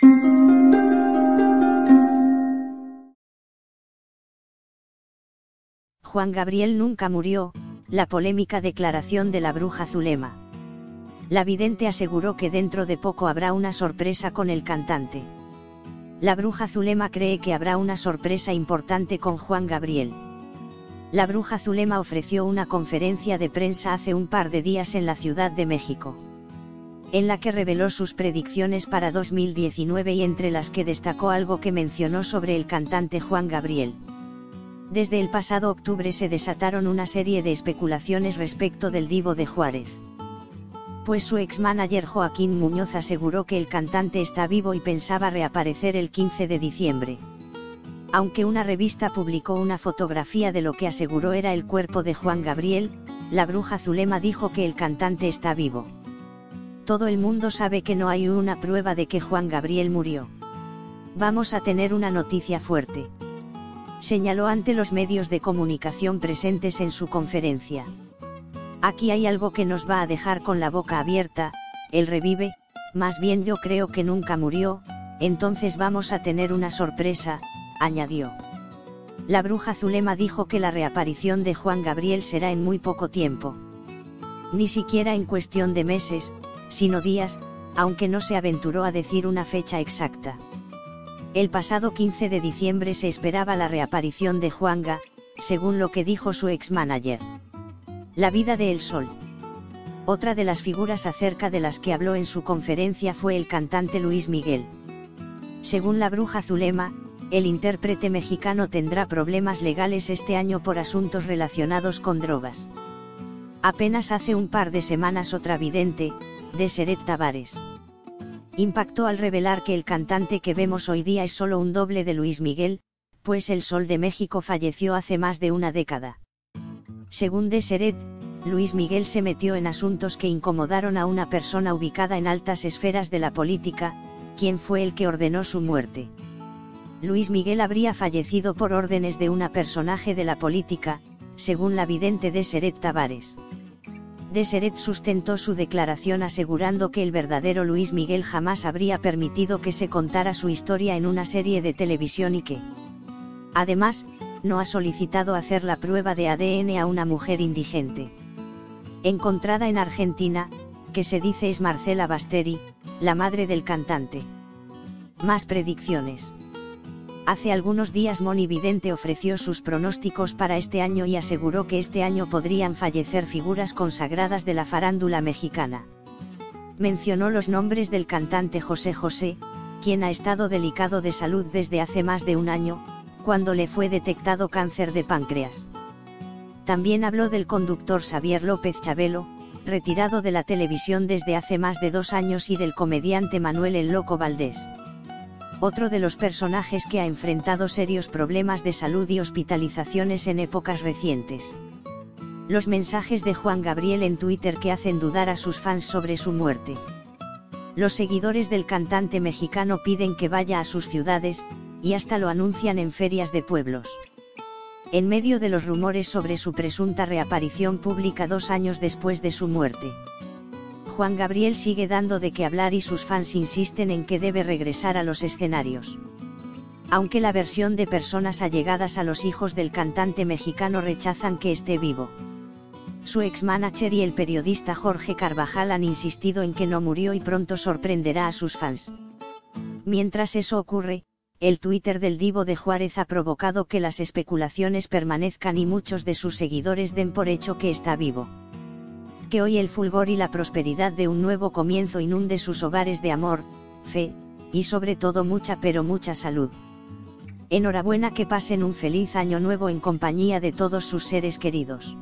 Juan Gabriel nunca murió, la polémica declaración de la bruja Zulema. La vidente aseguró que dentro de poco habrá una sorpresa con el cantante. La bruja Zulema cree que habrá una sorpresa importante con Juan Gabriel. La bruja Zulema ofreció una conferencia de prensa hace un par de días en la Ciudad de México, en la que reveló sus predicciones para 2019 y entre las que destacó algo que mencionó sobre el cantante Juan Gabriel. Desde el pasado octubre se desataron una serie de especulaciones respecto del Divo de Juárez, pues su ex-manager Joaquín Muñoz aseguró que el cantante está vivo y pensaba reaparecer el 15 de diciembre. Aunque una revista publicó una fotografía de lo que aseguró era el cuerpo de Juan Gabriel, la bruja Zulema dijo que el cantante está vivo. Todo el mundo sabe que no hay una prueba de que Juan Gabriel murió. Vamos a tener una noticia fuerte, señaló ante los medios de comunicación presentes en su conferencia. Aquí hay algo que nos va a dejar con la boca abierta, él revive, más bien yo creo que nunca murió, entonces vamos a tener una sorpresa, añadió. La bruja Zulema dijo que la reaparición de Juan Gabriel será en muy poco tiempo. Ni siquiera en cuestión de meses, sino días, aunque no se aventuró a decir una fecha exacta. El pasado 15 de diciembre se esperaba la reaparición de Juanga, según lo que dijo su ex-manager. La vida de El Sol. Otra de las figuras acerca de las que habló en su conferencia fue el cantante Luis Miguel. Según la bruja Zulema, el intérprete mexicano tendrá problemas legales este año por asuntos relacionados con drogas. Apenas hace un par de semanas otra vidente, Deseret Tavares, impactó al revelar que el cantante que vemos hoy día es solo un doble de Luis Miguel, pues el Sol de México falleció hace más de una década. Según Deseret, Luis Miguel se metió en asuntos que incomodaron a una persona ubicada en altas esferas de la política, quien fue el que ordenó su muerte. Luis Miguel habría fallecido por órdenes de una personaje de la política, según la vidente Deseret Tavares. Deseret sustentó su declaración asegurando que el verdadero Luis Miguel jamás habría permitido que se contara su historia en una serie de televisión y que, además, no ha solicitado hacer la prueba de ADN a una mujer indigente encontrada en Argentina, que se dice es Marcela Basteri, la madre del cantante. Más predicciones. Hace algunos días Moni Vidente ofreció sus pronósticos para este año y aseguró que este año podrían fallecer figuras consagradas de la farándula mexicana. Mencionó los nombres del cantante José José, quien ha estado delicado de salud desde hace más de un año, cuando le fue detectado cáncer de páncreas. También habló del conductor Xavier López Chabelo, retirado de la televisión desde hace más de 2 años, y del comediante Manuel el Loco Valdés, otro de los personajes que ha enfrentado serios problemas de salud y hospitalizaciones en épocas recientes. Los mensajes de Juan Gabriel en Twitter que hacen dudar a sus fans sobre su muerte. Los seguidores del cantante mexicano piden que vaya a sus ciudades, y hasta lo anuncian en ferias de pueblos. En medio de los rumores sobre su presunta reaparición pública 2 años después de su muerte, Juan Gabriel sigue dando de qué hablar y sus fans insisten en que debe regresar a los escenarios. Aunque la versión de personas allegadas a los hijos del cantante mexicano rechazan que esté vivo. Su ex-manager y el periodista Jorge Carvajal han insistido en que no murió y pronto sorprenderá a sus fans. Mientras eso ocurre, el Twitter del Divo de Juárez ha provocado que las especulaciones permanezcan y muchos de sus seguidores den por hecho que está vivo. Que hoy el fulgor y la prosperidad de un nuevo comienzo inunde sus hogares de amor, fe, y sobre todo mucha pero mucha salud. Enhorabuena, que pasen un feliz año nuevo en compañía de todos sus seres queridos.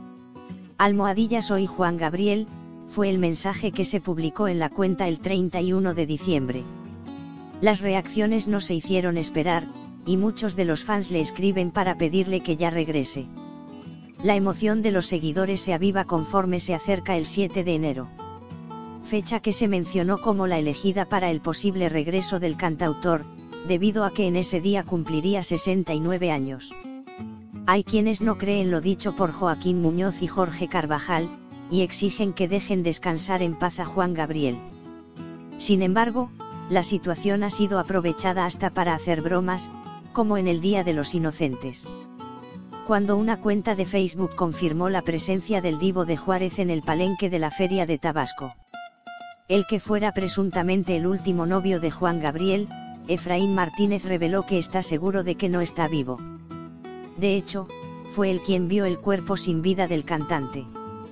Soy Juan Gabriel, fue el mensaje que se publicó en la cuenta el 31 de diciembre. Las reacciones no se hicieron esperar, y muchos de los fans le escriben para pedirle que ya regrese. La emoción de los seguidores se aviva conforme se acerca el 7 de enero. Fecha que se mencionó como la elegida para el posible regreso del cantautor, debido a que en ese día cumpliría 69 años. Hay quienes no creen lo dicho por Joaquín Muñoz y Jorge Carvajal, y exigen que dejen descansar en paz a Juan Gabriel. Sin embargo, La situación ha sido aprovechada hasta para hacer bromas, como en el Día de los Inocentes. Cuando una cuenta de Facebook confirmó la presencia del Divo de Juárez en el palenque de la Feria de Tabasco. El que fuera presuntamente el último novio de Juan Gabriel, Efraín Martínez, reveló que está seguro de que no está vivo. De hecho, fue él quien vio el cuerpo sin vida del cantante.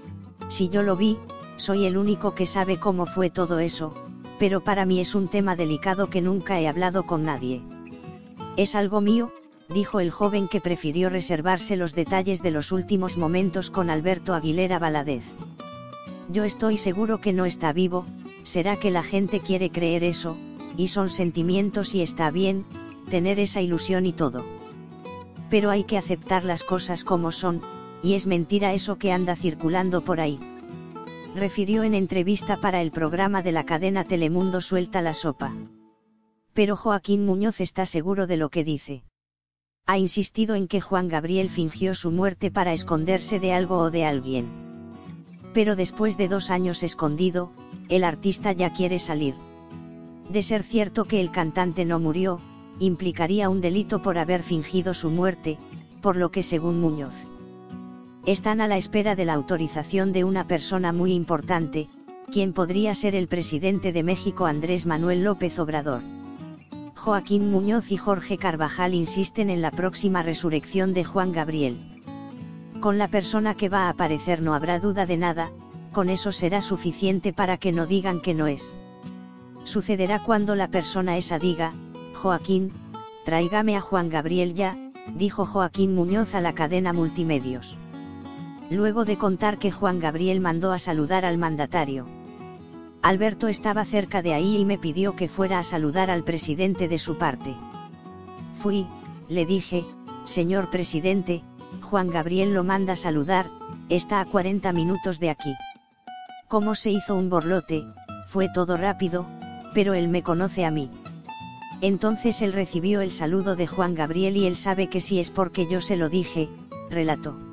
Si yo lo vi, soy el único que sabe cómo fue todo eso, pero para mí es un tema delicado que nunca he hablado con nadie. Es algo mío, dijo el joven, que prefirió reservarse los detalles de los últimos momentos con Alberto Aguilera Valadez. Yo estoy seguro que no está vivo, será que la gente quiere creer eso, y son sentimientos y está bien, tener esa ilusión y todo. Pero hay que aceptar las cosas como son, y es mentira eso que anda circulando por ahí. Refirió en entrevista para el programa de la cadena Telemundo Suelta la Sopa. Pero Joaquín Muñoz está seguro de lo que dice. Ha insistido en que Juan Gabriel fingió su muerte para esconderse de algo o de alguien. Pero después de 2 años escondido, el artista ya quiere salir. De ser cierto que el cantante no murió, implicaría un delito por haber fingido su muerte, por lo que, según Muñoz, están a la espera de la autorización de una persona muy importante, quien podría ser el presidente de México, Andrés Manuel López Obrador. Joaquín Muñoz y Jorge Carvajal insisten en la próxima resurrección de Juan Gabriel. Con la persona que va a aparecer no habrá duda de nada, con eso será suficiente para que no digan que no es. Sucederá cuando la persona esa diga: Joaquín, tráigame a Juan Gabriel ya, dijo Joaquín Muñoz a la cadena Multimedios. Luego de contar que Juan Gabriel mandó a saludar al mandatario. Alberto estaba cerca de ahí y me pidió que fuera a saludar al presidente de su parte. Fui, le dije: señor presidente, Juan Gabriel lo manda a saludar, está a 40 minutos de aquí. Como se hizo un borlote, fue todo rápido, pero él me conoce a mí. Entonces él recibió el saludo de Juan Gabriel y él sabe que sí es porque yo se lo dije, relató.